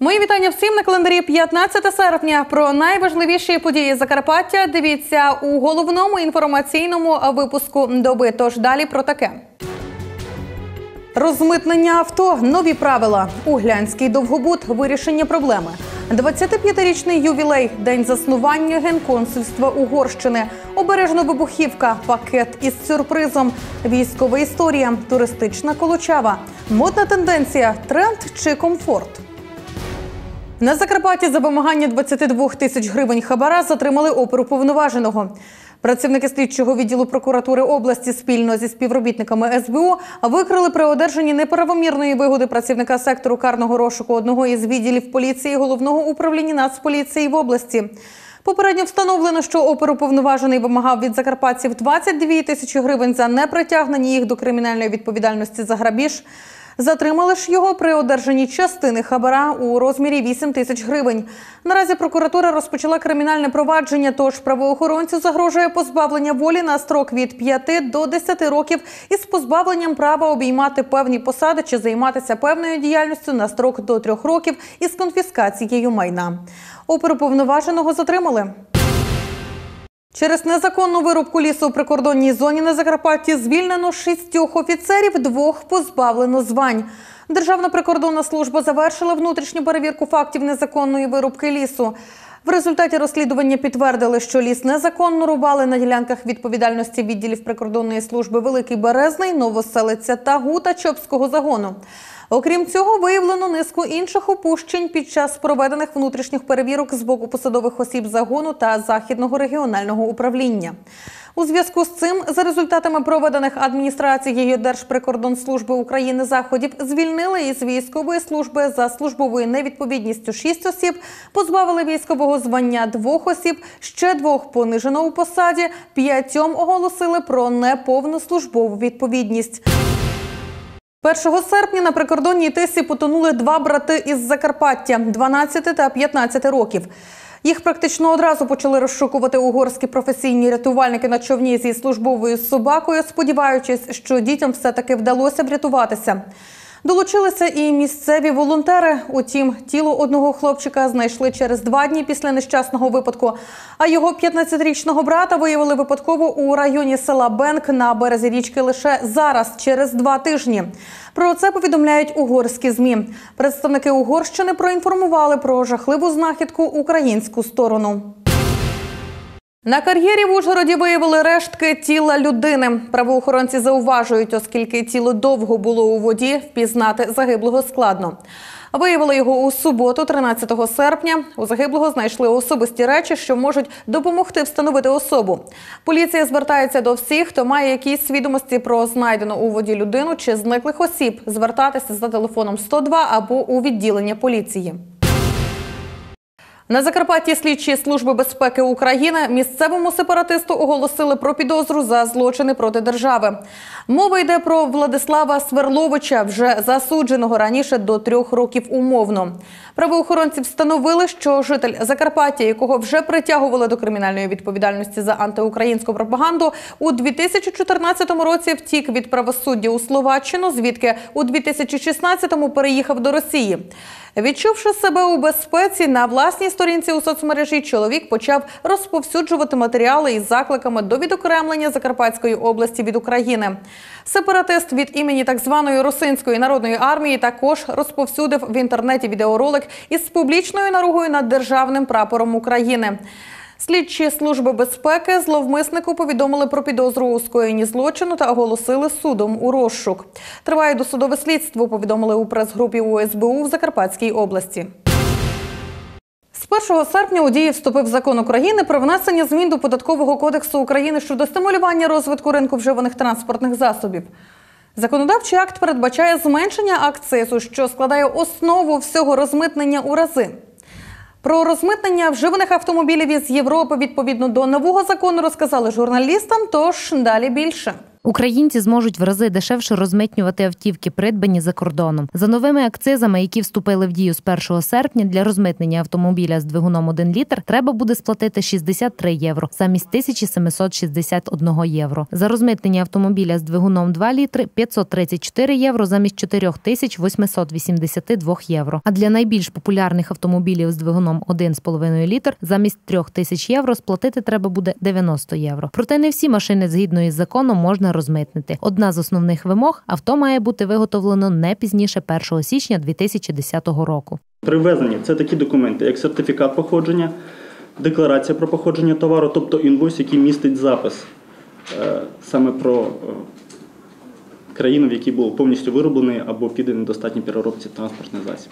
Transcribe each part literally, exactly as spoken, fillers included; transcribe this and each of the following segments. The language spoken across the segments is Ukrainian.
Мої вітання всім на календарі п'ятнадцяте серпня. Про найважливіші події Закарпаття дивіться у головному інформаційному випуску доби. Тож далі про таке. Розмитнення авто, нові правила. Углянський довгобуд, вирішення проблеми. двадцятип'ятирічний ювілей, день заснування Генконсульства Угорщини. Обережно вибухівка, пакет із сюрпризом. Військова історія, туристична Колочава. Модна тенденція, тренд чи комфорт. На Закарпатті за вимагання двадцяти двох тисяч гривень хабара затримали оперуповноваженого. Працівники слідчого відділу прокуратури області спільно зі співробітниками ес бе о викрили при одержанні неправомірної вигоди працівника сектору карного розшуку одного із відділів поліції Головного управління Нацполіції в області. Попередньо встановлено, що оперуповноважений вимагав від закарпатців двадцять дві тисячі гривень за непритягнення їх до кримінальної відповідальності за грабіж. Затримали ж його при одержанні частини хабара у розмірі вісім тисяч гривень. Наразі прокуратура розпочала кримінальне провадження, тож правоохоронцю загрожує позбавлення волі на строк від п'яти до десяти років із позбавленням права обіймати певні посади чи займатися певною діяльністю на строк до трьох років із конфіскацією майна. Оперуповноваженого затримали. Через незаконну вирубку лісу у прикордонній зоні на Закарпатті звільнено шістьох офіцерів, двох позбавлено звань. Державна прикордонна служба завершила внутрішню перевірку фактів незаконної вирубки лісу. В результаті розслідування підтвердили, що ліс незаконно рубали на ділянках відповідальності відділів прикордонної служби Великий Березний, Новоселиця та Гута Чопського загону. Окрім цього, виявлено низку інших упущень під час проведених внутрішніх перевірок з боку посадових осіб загону та Західного регіонального управління. У зв'язку з цим, за результатами проведених адміністрацією Держприкордонслужби України заходів, звільнили із військової служби за службовою невідповідністю шість осіб, позбавили військового звання двох осіб, ще двох понижено у посаді, п'ятьом оголосили про неповну службову відповідність. першого серпня на прикордонній Тисі потонули два брати із Закарпаття – дванадцяти та п'ятнадцяти років. Їх практично одразу почали розшукувати угорські професійні рятувальники на човні зі службовою собакою, сподіваючись, що дітям все-таки вдалося врятуватися. Долучилися і місцеві волонтери. Утім, тіло одного хлопчика знайшли через два дні після нещасного випадку, а його п'ятнадцятирічного брата виявили випадково у районі села Бенк на березі річки лише зараз, через два тижні. Про це повідомляють угорські ЗМІ. Представники Угорщини проінформували про жахливу знахідку українську сторону. На кар'єрі в Ужгороді виявили рештки тіла людини. Правоохоронці зауважують, оскільки тіло довго було у воді, впізнати загиблого складно. Виявили його у суботу, тринадцятого серпня. У загиблого знайшли особисті речі, що можуть допомогти встановити особу. Поліція звертається до всіх, хто має якісь відомості про знайдену у воді людину чи зниклих осіб, звертатися за телефоном сто два або у відділення поліції. На Закарпатті слідчі Служби безпеки України місцевому сепаратисту оголосили про підозру за злочини проти держави. Мова йде про Владислава Сверловича, вже засудженого раніше до трьох років умовно. Правоохоронці встановили, що житель Закарпаття, якого вже притягували до кримінальної відповідальності за антиукраїнську пропаганду, у дві тисячі чотирнадцятому році втік від правосуддя у Словаччину, звідки у дві тисячі шістнадцятому переїхав до Росії. Відчувши себе у безпеці, на власній сторінці у соцмережі чоловік почав розповсюджувати матеріали із закликами до відокремлення Закарпатської області від України. Сепаратист від імені так званої Русинської народної армії також розповсюдив в інтернеті відеоролик із публічною наругою над державним прапором України. Слідчі Служби безпеки зловмиснику повідомили про підозру у скоєнні злочину та оголосили судом у розшук. Триває досудове слідство, повідомили у прес-групі у ес бе у в Закарпатській області. З першого серпня у дію вступив закон України про внесення змін до Податкового кодексу України щодо стимулювання розвитку ринку вживаних транспортних засобів. Законодавчий акт передбачає зменшення акцизу, що складає основу всього розмитнення у рази. Про розмитнення вживаних автомобілів із Європи відповідно до нового закону розказали журналістам, тож далі більше. Українці зможуть в рази дешевше розмитнювати автівки, придбані за кордоном. За новими акцизами, які вступили в дію з першого серпня, для розмитнення автомобіля з двигуном один літр треба буде сплатити шістдесят три євро замість тисяча сімсот шістдесят один євро. За розмитнення автомобіля з двигуном два літри – п'ятсот тридцять чотири євро замість чотири тисячі восьмисот вісімдесят два євро. А для найбільш популярних автомобілів з двигуном один з половиною літр замість трьох тисяч євро сплатити треба буде дев'яносто євро. Проте не всі машини згідно із законом можна розмитнити. Одна з основних вимог – авто має бути виготовлено не пізніше першого січня дві тисячі десятого року. При ввезенні це такі документи, як сертифікат походження, декларація про походження товару, тобто інвойс, який містить запис е, саме про е, країну, в якій був повністю вироблений або піде недостатній переробці транспортний засіб.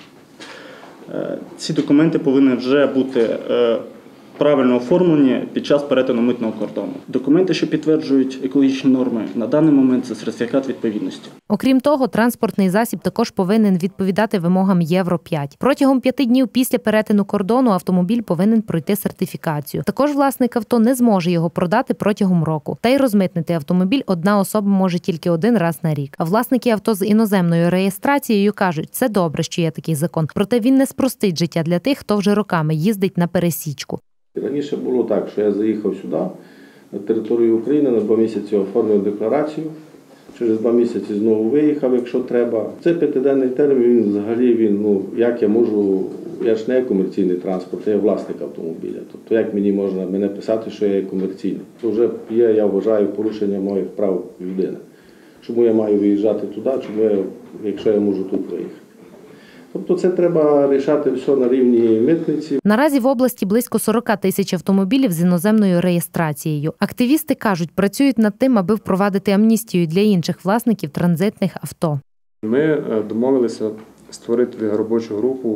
Е, ці документи повинні вже бути е, правильно оформлені під час перетину митного кордону. Документи, що підтверджують екологічні норми, на даний момент це сертифікат відповідності. Окрім того, транспортний засіб також повинен відповідати вимогам Євро п'ять. Протягом п'яти днів після перетину кордону автомобіль повинен пройти сертифікацію. Також власник авто не зможе його продати протягом року. Та й розмитнити автомобіль одна особа може тільки один раз на рік. А власники авто з іноземною реєстрацією кажуть, це добре, що є такий закон. Проте він не спростить життя для тих, хто вже роками їздить на пересічку. Раніше було так, що я заїхав сюди, на територію України, на два місяці оформив декларацію, через два місяці знову виїхав, якщо треба. Це п'ятиденний термін, він взагалі, він, ну, як я можу, я ж не комерційний транспорт, я власник автомобіля. Тобто як мені можна мене писати, що я є комерційний? Це вже є, я вважаю, порушення моїх прав людини. Чому я маю виїжджати туди, чому я, якщо я можу тут виїхати? Тобто це треба рішати все на рівні митниці. Наразі в області близько сорок тисяч автомобілів з іноземною реєстрацією. Активісти кажуть, працюють над тим, аби впровадити амністію для інших власників транзитних авто. Ми домовилися створити робочу групу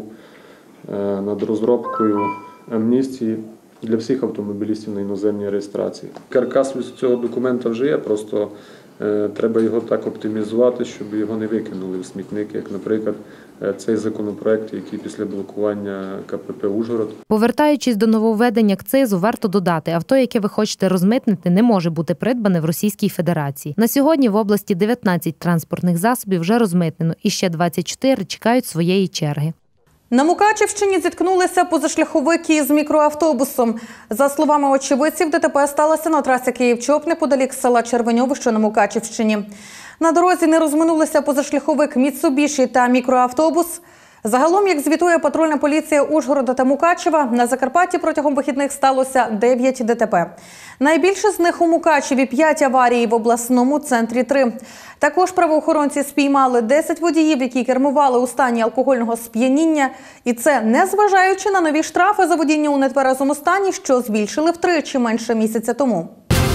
над розробкою амністії для всіх автомобілістів на іноземній реєстрації. Каркас цього документа вже є, просто треба його так оптимізувати, щоб його не викинули в смітник, як, наприклад, цей законопроект, який після блокування ка пе пе «Ужгород». Повертаючись до нововведень акцизу, варто додати, авто, яке ви хочете розмитнити, не може бути придбане в Російській Федерації. На сьогодні в області дев'ятнадцять транспортних засобів вже розмитнено, і ще двадцять чотири чекають своєї черги. На Мукачівщині зіткнулися позашляховики із мікроавтобусом. За словами очевидців, де те пе сталося на трасі Київ-Чоп неподалік села Червеньове, що на Мукачівщині. На дорозі не розминулися позашляховик Міцубіші та мікроавтобус. Загалом, як звітує патрульна поліція Ужгорода та Мукачева, на Закарпатті протягом вихідних сталося дев'ять де те пе. Найбільше з них у Мукачеві, п'ять аварій, в обласному центрі три. Також правоохоронці спіймали десять водіїв, які кермували у стані алкогольного сп'яніння. І це незважаючи на нові штрафи за водіння у нетверезому стані, що збільшили втричі менше місяця тому.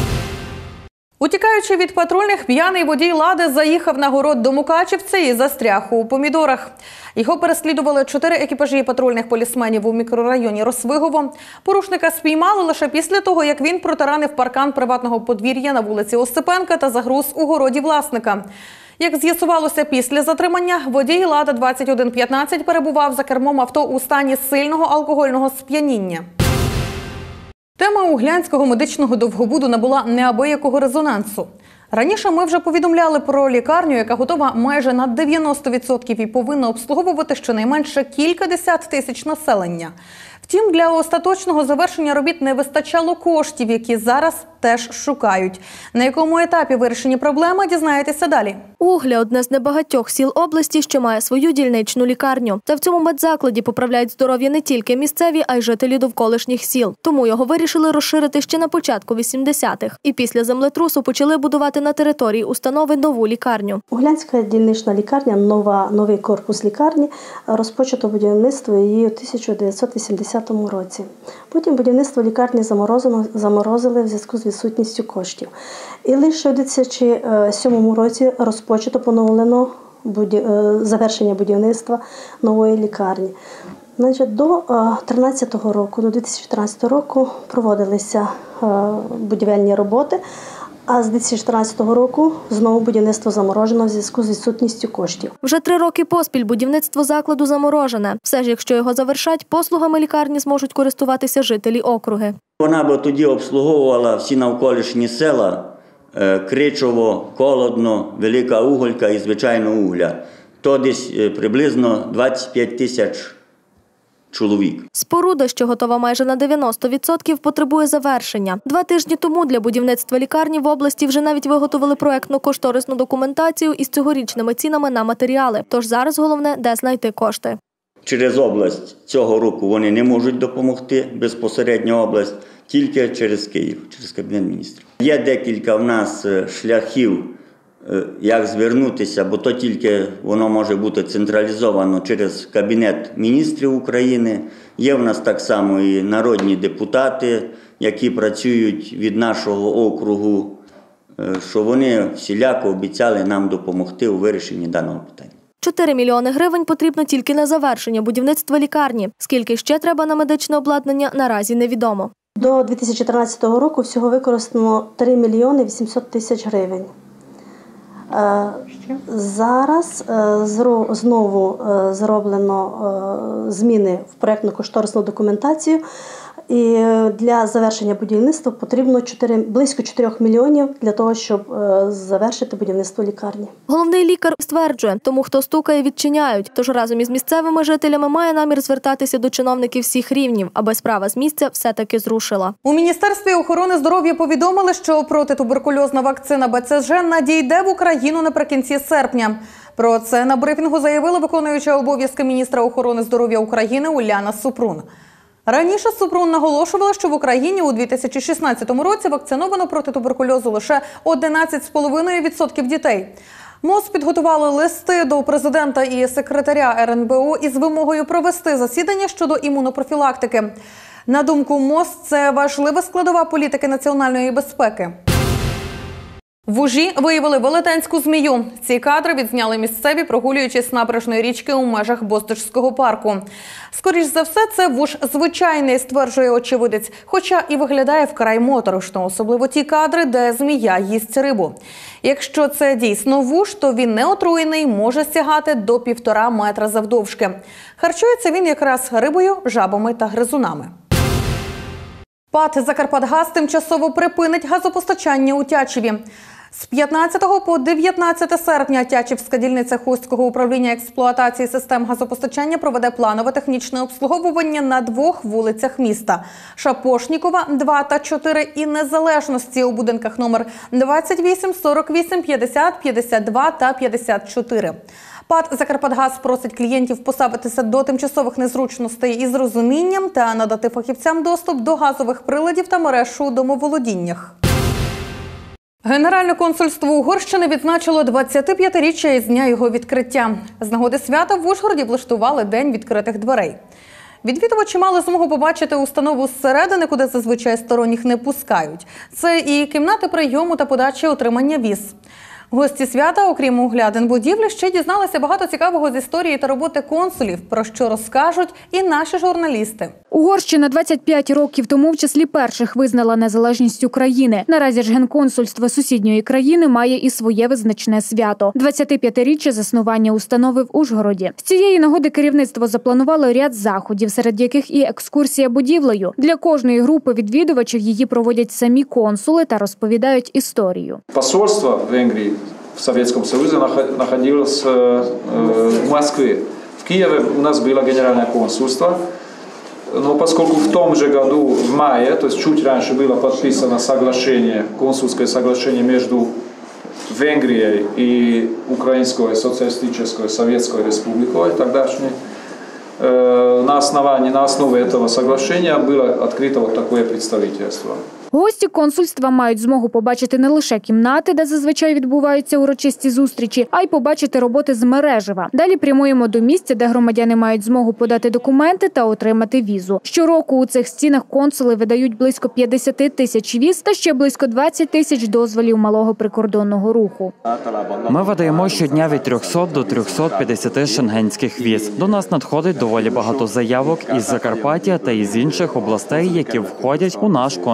Утікаючи від патрульних, п'яний водій «Лади» заїхав на город до мукачівця і застряг у помідорах. Його переслідували чотири екіпажі патрульних полісменів у мікрорайоні Росвигово. Порушника спіймали лише після того, як він протаранив паркан приватного подвір'я на вулиці Осипенка та загруз у городі власника. Як з'ясувалося після затримання, водій «Лада» двадцять один п'ятнадцять перебував за кермом авто у стані сильного алкогольного сп'яніння. Тема углянського медичного довгобуду набула неабиякого резонансу. Раніше ми вже повідомляли про лікарню, яка готова майже на дев'яносто відсотків і повинна обслуговувати щонайменше кількадесят тисяч населення. Втім, для остаточного завершення робіт не вистачало коштів, які зараз теж шукають. На якому етапі вирішення проблеми, дізнаєтеся далі. Угля – одне з небагатьох сіл області, що має свою дільничну лікарню. Та в цьому медзакладі поправляють здоров'я не тільки місцеві, а й жителі довколишніх сіл. Тому його вирішили розширити ще на початку вісімдесятих. І після землетрусу почали будувати на території установи нову лікарню. Углянська дільнична лікарня, нова, новий корпус лікарні, розпочато будівництво її у тисяча дев'ятсот вісімдесятому році. Потім будівництво лікарні заморозили, заморозили в зв'язку з відсутністю коштів. І лише у дві тисячі сьомому році розпочато поновлено буді... завершення будівництва нової лікарні. Значить, до дві тисячі тринадцятого року, до дві тисячі тринадцятого року проводилися будівельні роботи, а з дві тисячі чотирнадцятого року знову будівництво заморожено в зв'язку з відсутністю коштів. Вже три роки поспіль будівництво закладу заморожене. Все ж, якщо його завершать, послугами лікарні зможуть користуватися жителі округи. Вона б тоді обслуговувала всі навколишні села, Кричово, Колодно, Велика Уголька і, звичайно, Угля. То десь приблизно двадцять п'ять тисяч чоловік. Споруда, що готова майже на дев'яносто відсотків, потребує завершення. Два тижні тому для будівництва лікарні в області вже навіть виготовили проектно-кошторисну документацію із цьогорічними цінами на матеріали. Тож зараз головне – де знайти кошти. Через область цього року вони не можуть допомогти, безпосередньо область, тільки через Київ, через Кабінет міністрів. Є декілька в нас шляхів, як звернутися, бо то тільки воно може бути централізовано через Кабінет міністрів України. Є в нас так само і народні депутати, які працюють від нашого округу, що вони всіляко обіцяли нам допомогти у вирішенні даного питання. чотири мільйони гривень потрібно тільки на завершення будівництва лікарні. Скільки ще треба на медичне обладнання, наразі невідомо. До дві тисячі тринадцятого року всього використано три мільйони вісімсот тисяч гривень. Зараз знову зроблено зміни в проєктно-кошторисну документацію. І для завершення будівництва потрібно чотири, близько чотирьох мільйонів для того, щоб завершити будівництво лікарні. Головний лікар стверджує, тому хто стукає, відчиняють. Тож разом із місцевими жителями має намір звертатися до чиновників всіх рівнів, аби справа з місця все-таки зрушила. У Міністерстві охорони здоров'я повідомили, що протитуберкульозна вакцина Б Ц Ж надійде в Україну наприкінці серпня. Про це на брифінгу заявила виконуюча обов'язки міністра охорони здоров'я України Уляна Супрун. Раніше Супрун наголошувала, що в Україні у дві тисячі шістнадцятому році вакциновано проти туберкульозу лише одинадцять цілих п'ять десятих відсотка дітей. МОЗ підготували листи до президента і секретаря Ер Ен Бе О із вимогою провести засідання щодо імунопрофілактики. На думку МОЗ, це важлива складова політики національної безпеки. В Ужі виявили велетенську змію. Ці кадри відзняли місцеві, прогулюючись набережної річки у межах Боздижського парку. Скоріш за все, це вуж звичайний, стверджує очевидець, хоча і виглядає вкрай моторошно, особливо ті кадри, де змія їсть рибу. Якщо це дійсно вуж, то він не отруєний, може сягати до півтора метра завдовжки. Харчується він якраз рибою, жабами та гризунами. ПАТ «Закарпатгаз» тимчасово припинить газопостачання у Тячеві. З п'ятнадцятого по дев'ятнадцяте серпня Тячівська дільниця Хустського управління експлуатації систем газопостачання проведе планове технічне обслуговування на двох вулицях міста – Шапошнікова, два та чотири і Незалежності у будинках номер двадцять вісім, сорок вісім, п'ятдесят, п'ятдесят два та п'ятдесят чотири. ПАТ «Закарпатгаз» просить клієнтів поставитися до тимчасових незручностей із розумінням та надати фахівцям доступ до газових приладів та мереж у домоволодіннях. Генеральне консульство Угорщини відзначило двадцятип'ятиріччя із дня його відкриття. З нагоди свята в Ужгороді влаштували День відкритих дверей. Відвідувачі мали змогу побачити установу зсередини, куди зазвичай сторонніх не пускають. Це і кімнати прийому та подачі отримання віз. Гості свята, окрім оглядин будівлі, ще дізналися багато цікавого з історії та роботи консулів, про що розкажуть і наші журналісти. Угорщина двадцять п'ять років тому в числі перших визнала незалежність України. Наразі ж генконсульство сусідньої країни має і своє визначне свято – двадцятип'ятиріччя заснування установи в Ужгороді. З цієї нагоди керівництво запланувало ряд заходів, серед яких і екскурсія будівлею. Для кожної групи відвідувачів її проводять самі консули та розповідають історію. Посольство Венгрії в Советском Союзе находилось в Москве. В Киеве у нас было генеральное консульство, но поскольку в том же году, в мае, то есть чуть раньше, было подписано соглашение, консульское соглашение между Венгрией и Украинской Социалистической Советской Республикой, тогдашней, на основании, на основе этого соглашения было открыто вот такое представительство. Гості консульства мають змогу побачити не лише кімнати, де зазвичай відбуваються урочисті зустрічі, а й побачити роботи з мережева. Далі прямуємо до місця, де громадяни мають змогу подати документи та отримати візу. Щороку у цих стінах консули видають близько п'ятдесят тисяч віз та ще близько двадцять тисяч дозволів малого прикордонного руху. Ми видаємо щодня від трьохсот до трьохсот п'ятдесят шенгенських віз. До нас надходить доволі багато заявок із Закарпаття та із інших областей, які входять у наш консульський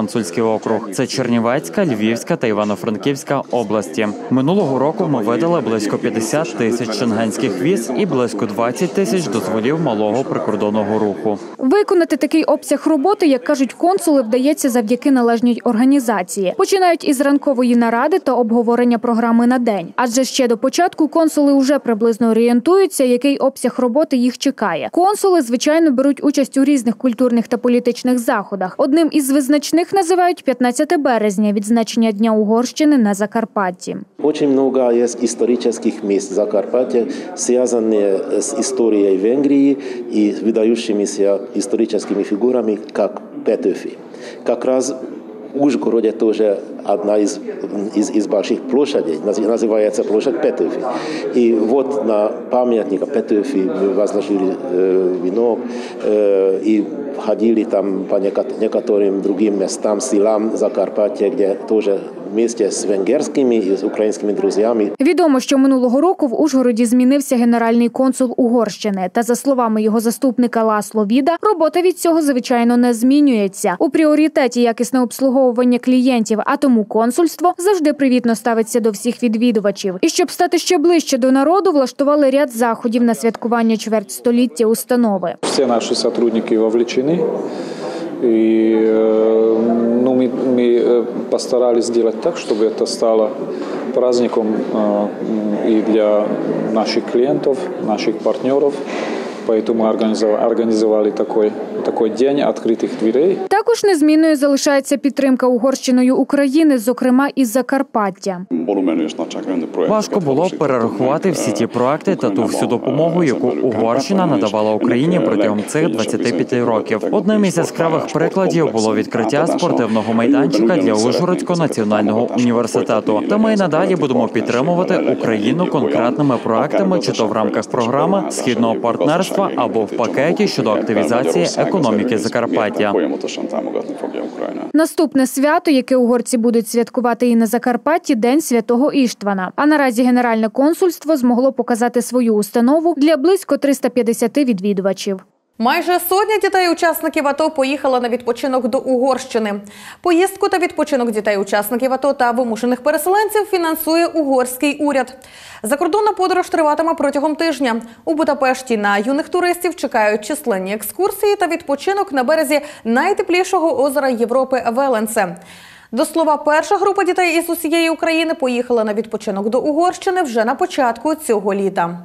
округ. Це Чернівецька, Львівська та Івано-Франківська області. Минулого року ми видали близько п'ятдесят тисяч шенгенських віз і близько двадцять тисяч дозволів малого прикордонного руху. Виконати такий обсяг роботи, як кажуть консули, вдається завдяки належній організації. Починають із ранкової наради та обговорення програми на день. Адже ще до початку консули вже приблизно орієнтуються, який обсяг роботи їх чекає. Консули, звичайно, беруть участь у різних культурних та політичних заходах. Одним із визначних називають п'ятнадцяте березня – відзначення Дня Угорщини на Закарпатті. Очень много есть исторических мест Закарпаття, связанные с историей Венгрии и выдающимися историческими фигурами, как Петőfi. Как раз в Ужгороде тоже одна из, из, из больших площадей, называется площадь Петőfi. И вот на памятник Петőfi мы возложили э, венок э, и ходили там по некоторым другим местам, селам Закарпаття, где тоже вместе з венгерськими і з українськими друзями. Відомо, що минулого року в Ужгороді змінився генеральний консул Угорщини. Та, за словами його заступника Ласло Віда, робота від цього, звичайно, не змінюється. У пріоритеті якісне обслуговування клієнтів, а тому консульство завжди привітно ставиться до всіх відвідувачів. І щоб стати ще ближче до народу, влаштували ряд заходів на святкування чвертьстоліття установи. Всі наші співробітники вовлечені. И ну, мы, мы постарались сделать так, чтобы это стало праздником и для наших клиентов, наших партнеров. Поэтому організували такий, такий день відкритих дверей. Також незмінною залишається підтримка Угорщиною України, зокрема із Закарпаття. Важко було перерахувати всі ті проекти та ту всю допомогу, яку Угорщина надавала Україні протягом цих двадцяти п'яти років. Одним із яскравих прикладів було відкриття спортивного майданчика для Ужгородського національного університету. Та ми надалі будемо підтримувати Україну конкретними проектами, чи то в рамках програми «Східного партнерства», або в пакеті щодо активізації економіки Закарпаття. Наступне свято, яке угорці будуть святкувати і на Закарпатті – День Святого Іштвана. А наразі Генеральне консульство змогло показати свою установу для близько триста п'ятдесят відвідувачів. Майже сотня дітей-учасників АТО поїхала на відпочинок до Угорщини. Поїздку та відпочинок дітей-учасників АТО та вимушених переселенців фінансує угорський уряд. Закордонна подорож триватиме протягом тижня. У Будапешті на юних туристів чекають численні екскурсії та відпочинок на березі найтеплішого озера Європи Веленце. До слова, перша група дітей із усієї України поїхала на відпочинок до Угорщини вже на початку цього літа.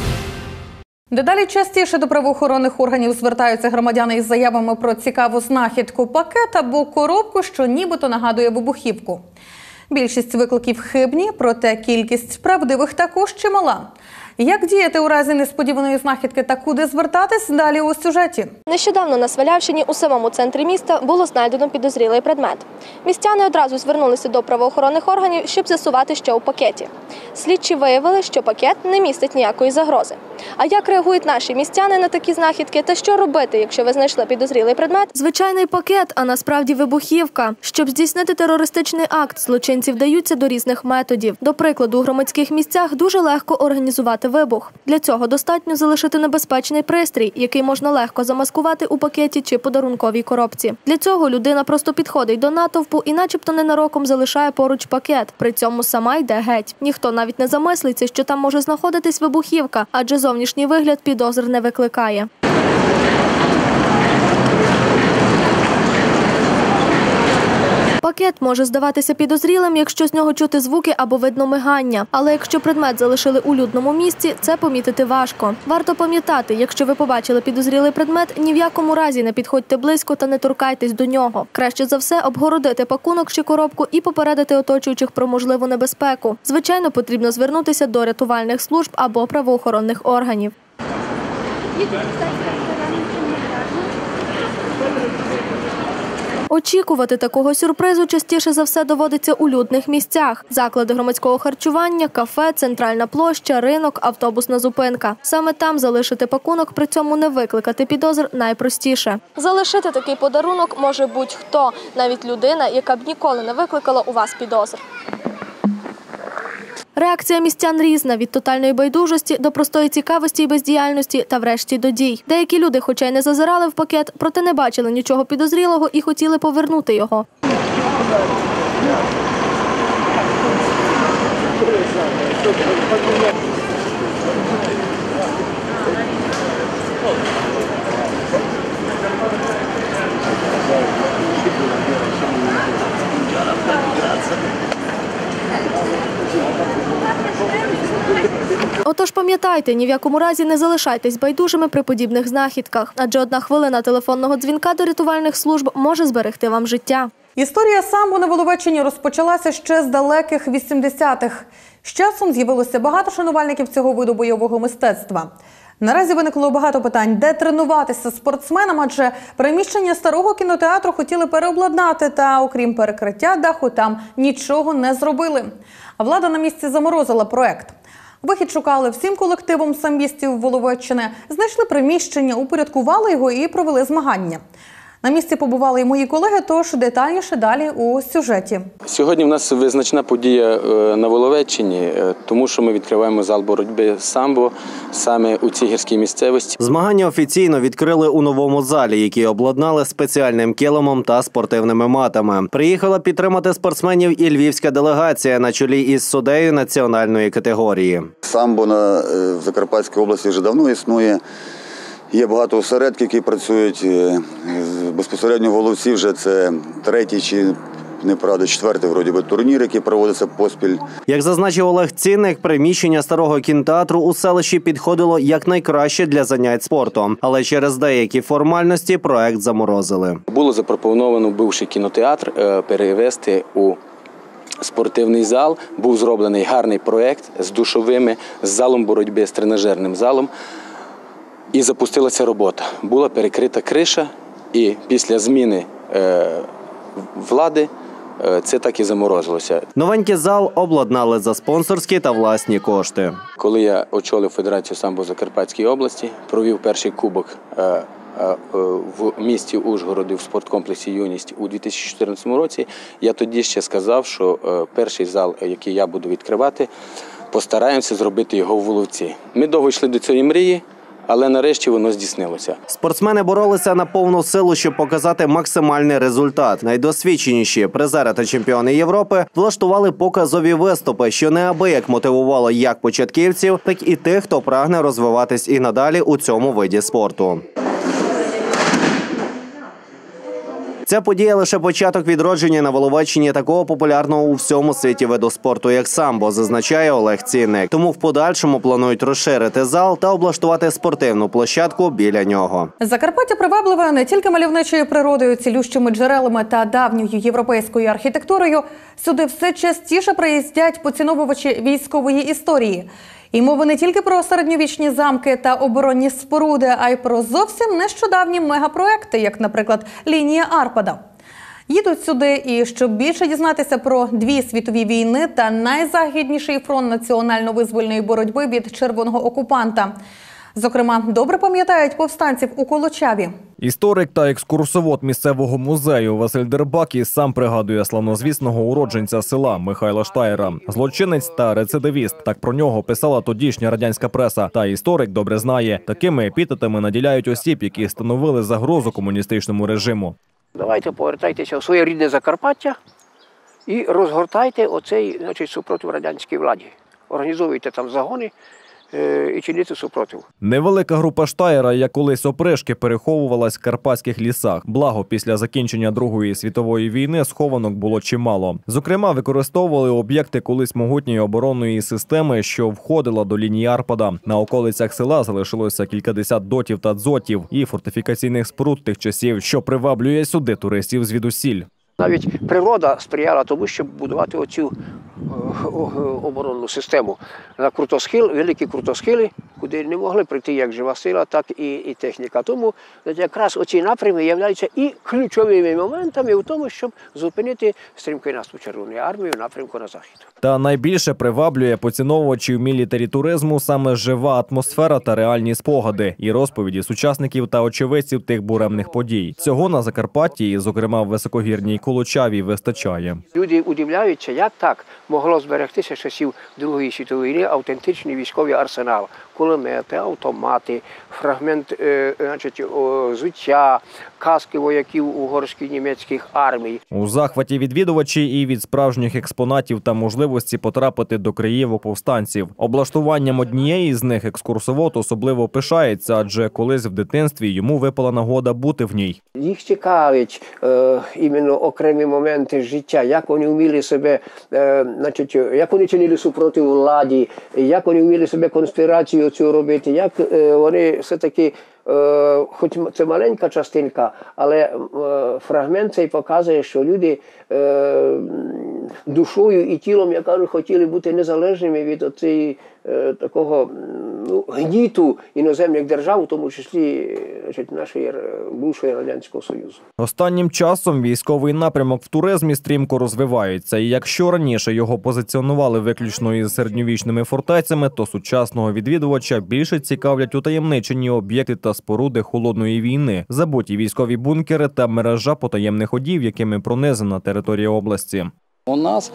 Дедалі частіше до правоохоронних органів звертаються громадяни із заявами про цікаву знахідку – пакет або коробку, що нібито нагадує вибухівку. Більшість викликів хибні, проте кількість правдивих також чимала. Як діяти у разі несподіваної знахідки та куди звертатись – далі у сюжеті. Нещодавно на Свалявщині у самому центрі міста було знайдено підозрілий предмет. Містяни одразу звернулися до правоохоронних органів, щоб з'ясувати, що у пакеті. Слідчі виявили, що пакет не містить ніякої загрози. А як реагують наші містяни на такі знахідки та що робити, якщо ви знайшли підозрілий предмет? Звичайний пакет, а насправді вибухівка. Щоб здійснити терористичний акт, злочинці вдаються до різних методів. До прикладу, у громадських місцях дуже легко організувати вибух. Для цього достатньо залишити небезпечний пристрій, який можна легко замаскувати у пакеті чи подарунковій коробці. Для цього людина просто підходить до натовпу і начебто ненароком залишає поруч пакет. При цьому сама йде геть. Ніхто навіть не замислиться, що там може знаходитись вибухівка, адже зовнішній вигляд підозр не викликає. Пакет може здаватися підозрілим, якщо з нього чути звуки або видно мигання. Але якщо предмет залишили у людному місці, це помітити важко. Варто пам'ятати, якщо ви побачили підозрілий предмет, ні в якому разі не підходьте близько та не торкайтесь до нього. Краще за все обгородити пакунок чи коробку і попередити оточуючих про можливу небезпеку. Звичайно, потрібно звернутися до рятувальних служб або правоохоронних органів. Очікувати такого сюрпризу частіше за все доводиться у людних місцях. Заклади громадського харчування, кафе, центральна площа, ринок, автобусна зупинка. Саме там залишити пакунок, при цьому не викликати підозр найпростіше. Залишити такий подарунок може будь-хто, навіть людина, яка б ніколи не викликала у вас підозр. Реакція містян різна – від тотальної байдужості до простої цікавості і бездіяльності та врешті до дій. Деякі люди, хоча й не зазирали в пакет, проте не бачили нічого підозрілого і хотіли повернути його. Отож пам'ятайте, ні в якому разі не залишайтесь байдужими при подібних знахідках, адже одна хвилина телефонного дзвінка до рятувальних служб може зберегти вам життя. Історія самбо на Воловеччині розпочалася ще з далеких вісімдесятих. З часом з'явилося багато шанувальників цього виду бойового мистецтва. Наразі виникло багато питань, де тренуватися спортсменам, адже приміщення старого кінотеатру хотіли переобладнати, та окрім перекриття даху там нічого не зробили. Влада на місці заморозила проект. Вихід шукали всім колективом самбістів Воловеччини, знайшли приміщення, упорядкували його і провели змагання. На місці побували і мої колеги, тож детальніше далі у сюжеті. Сьогодні в нас визначна подія на Воловеччині, тому що ми відкриваємо зал боротьби з самбо саме у цій гірській місцевості. Змагання офіційно відкрили у новому залі, який обладнали спеціальним килимом та спортивними матами. Приїхала підтримати спортсменів і львівська делегація на чолі із суддею національної категорії. Самбо на Закарпатській області вже давно існує. Є багато осередків, які працюють. Безпосередньо в Воловці вже це третій чи, неправда, четвертий вроді би турнір, який проводиться поспіль. Як зазначив Олег Цінник, приміщення старого кінотеатру у селищі підходило якнайкраще для занять спортом. Але через деякі формальності проект заморозили. Було запропоновано бувший кінотеатр перевести у спортивний зал. Був зроблений гарний проект з душовими, з залом боротьби, з тренажерним залом. І запустилася робота. Була перекрита криша, і після зміни е, влади е, це так і заморозилося. Новенький зал обладнали за спонсорські та власні кошти. Коли я очолив Федерацію самбо Закарпатської області, провів перший кубок е, е, в місті Ужгороді в спорткомплексі «Юність» у дві тисячі чотирнадцятому році, я тоді ще сказав, що е, перший зал, який я буду відкривати, постараємося зробити його в Воловці. Ми довго йшли до цієї мрії, але нарешті воно здійснилося. Спортсмени боролися на повну силу, щоб показати максимальний результат. Найдосвідченіші призери та чемпіони Європи влаштували показові виступи, що неабияк мотивувало як початківців, так і тих, хто прагне розвиватись і надалі у цьому виді спорту. Ця подія – лише початок відродження на Воловеччині такого популярного у всьому світі виду спорту, як самбо, зазначає Олег Цінник. Тому в подальшому планують розширити зал та облаштувати спортивну площадку біля нього. Закарпаття привабливе не тільки мальовничою природою, цілющими джерелами та давньою європейською архітектурою. Сюди все частіше приїздять поціновувачі військової історії. І мова не тільки про середньовічні замки та оборонні споруди, а й про зовсім нещодавні мегапроекти, як, наприклад, лінія Арпада. Їдуть сюди і щоб більше дізнатися про дві світові війни та найзагідніший фронт національно-визвольної боротьби від червоного окупанта. Зокрема, добре пам'ятають повстанців у Колочаві. Історик та екскурсовод місцевого музею Василь Дербак сам пригадує славнозвісного уродженця села Михайла Штаєра. Злочинець та рецидивіст. Так про нього писала тодішня радянська преса. Та історик добре знає, такими епітетами наділяють осіб, які становили загрозу комуністичному режиму. Давайте повертайтеся в своє рідне Закарпаття і розгортайте оцей, значить, супротив радянській владі. Організовуйте там загони і чинити супротив. Невелика група Штаєра, як колись опришки, переховувалась в карпатських лісах. Благо, після закінчення Другої світової війни схованок було чимало. Зокрема, використовували об'єкти колись могутньої оборонної системи, що входила до лінії Арпада. На околицях села залишилося кількадесят дотів та дзотів і фортифікаційних споруд тих часів, що приваблює сюди туристів звідусіль. Навіть природа сприяла тому, щоб будувати оцю оборонну систему. На крутосхил, великі крутосхили, куди не могли прийти як жива сила, так і, і техніка. Тому якраз оці напрями являються і ключовими моментами в тому, щоб зупинити стрімкий наступ Червоної армії в напрямку на захід. Та найбільше приваблює поціновувачів мілітарі туризму саме жива атмосфера та реальні спогади і розповіді сучасників та очевидців тих буремних подій. Цього на Закарпатті, і, зокрема, в високогірній Колочаві, вистачає. Люди удивляються, як так могло зберегтися з часів Другої світової війни автентичний військовий арсенал. Кулемети, автомати, фрагмент е, значить, взуття, каски вояків угорських німецьких армій. У захваті відвідувачі і від справжніх експонатів та можливості потрапити до країв повстанців. Облаштуванням однієї з них екскурсовод особливо пишається, адже колись в дитинстві йому випала нагода бути в ній. Їх цікавить е, іменно окремі моменти життя, як вони вміли себе, е, значить, як вони чинили супротив владі, як вони вміли себе конспірацію цю робити, як е, вони все-таки, е, хоч це маленька частинка, але е, фрагмент цей показує, що люди е, душою і тілом, я кажу, хотіли бути незалежними від оцієї е, такого ну, гніту іноземних держав, у тому числі значить, нашої бувшої Радянського Союзу. Останнім часом військовий напрямок в туризмі стрімко розвивається. І якщо раніше його позиціонували виключно із середньовічними фортецями, то сучасного відвідувача більше цікавлять утаємничені об'єкти та споруди холодної війни, забуті військові бункери та мережа потаємних ходів, якими пронизана територія області. У нас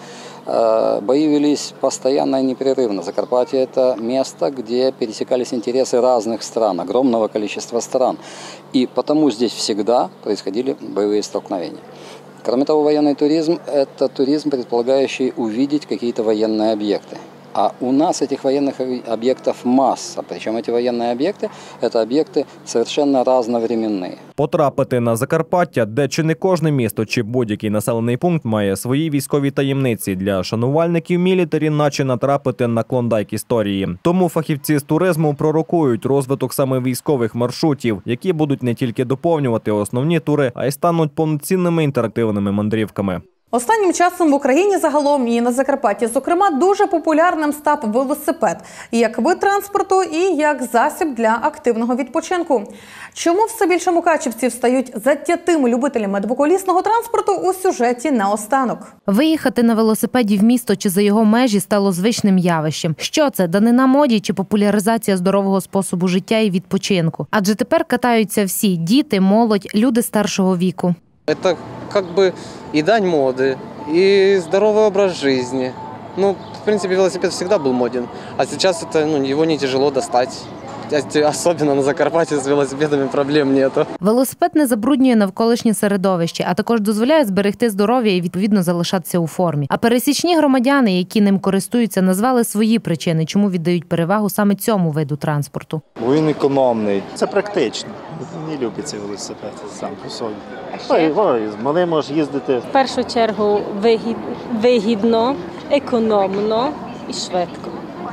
э, бои велись постоянно и непрерывно. Закарпатье – это место, где пересекались интересы разных стран, огромного количества стран. И потому здесь всегда происходили боевые столкновения. Кроме того, военный туризм – это туризм, предполагающий увидеть какие-то военные объекты. А у нас этих военных объектов масса. Причем эти военные объекты – это объекты совершенно разновременные. Потрапити на Закарпаття, де чи не кожне місто, чи будь-який населений пункт має свої військові таємниці. Для шанувальників мілітарі наче натрапити на клондайк історії. Тому фахівці з туризму пророкують розвиток саме військових маршрутів, які будуть не тільки доповнювати основні тури, а й стануть повноцінними інтерактивними мандрівками. Останнім часом в Україні загалом і на Закарпатті, зокрема, дуже популярним став велосипед як вид транспорту і як засіб для активного відпочинку. Чому все більше мукачівців стають затятими любителями двоколісного транспорту – у сюжеті наостанок. Виїхати на велосипеді в місто чи за його межі стало звичним явищем. Що це – данина моді чи популяризація здорового способу життя і відпочинку? Адже тепер катаються всі – діти, молодь, люди старшого віку. Это как бы и дань моды, и здоровый образ жизни. Ну, в принципе, велосипед всегда был моден, а сейчас это, ну, его не тяжело достать. Особенно на Закарпатті з велосипедами проблем нету. Велосипед не забруднює навколишнє середовище, а також дозволяє зберегти здоров'я і відповідно залишатися у формі. А пересічні громадяни, які ним користуються, назвали свої причини, чому віддають перевагу саме цьому виду транспорту. Бо він економний. Це практично. Не люблять цей велосипед сам по собі. Ой, ой, з малим можеш їздити. В першу чергу вигід, вигідно, економно і швидко.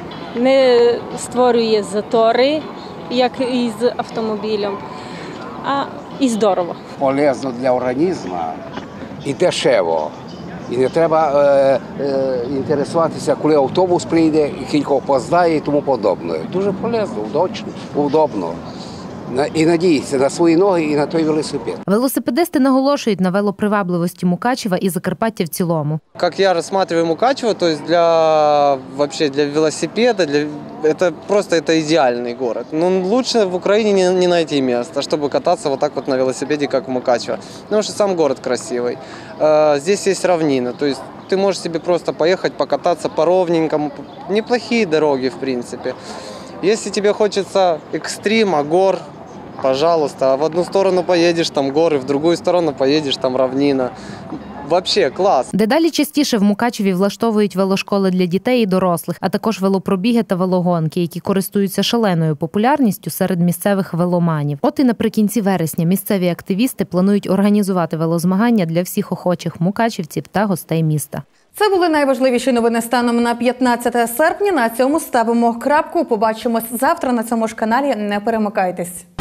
Не створює затори, як із автомобілем, а і здорово. Полезно для організму і дешево. І не треба е, е, інтересуватися, коли автобус прийде, і кілька опоздає і тому подобне. Дуже полезно, удобно, удобно. І надіється на свої ноги і на той велосипед. Велосипедисти наголошують на велопривабливості Мукачева і Закарпаття в цілому. Как я рассматриваю Мукачево, то есть для вообще для велосипеда, для это просто это идеальный город. Но лучше в Украине не, не найти место, чтобы кататься вот так вот на велосипеде, как в Мукачево. Потому что сам город красивый. Здесь есть равнина, то есть ты можешь себе просто поехать покататься по ровненькому, неплохие дороги в принципе. Если тебе хочется экстрима, гор, пожалуйста, в одну сторону поедешь, там горы, в другую сторону поедешь, там равнина. Вообще клас. Дедалі частіше в Мукачеві влаштовують велошколи для дітей і дорослих, а також велопробіги та велогонки, які користуються шаленою популярністю серед місцевих веломанів. От і наприкінці вересня місцеві активісти планують організувати велозмагання для всіх охочих мукачівців та гостей міста. Це були найважливіші новини станом на п'ятнадцяте серпня. На цьому ставимо крапку. Побачимось завтра на цьому ж каналі. Не перемикайтесь.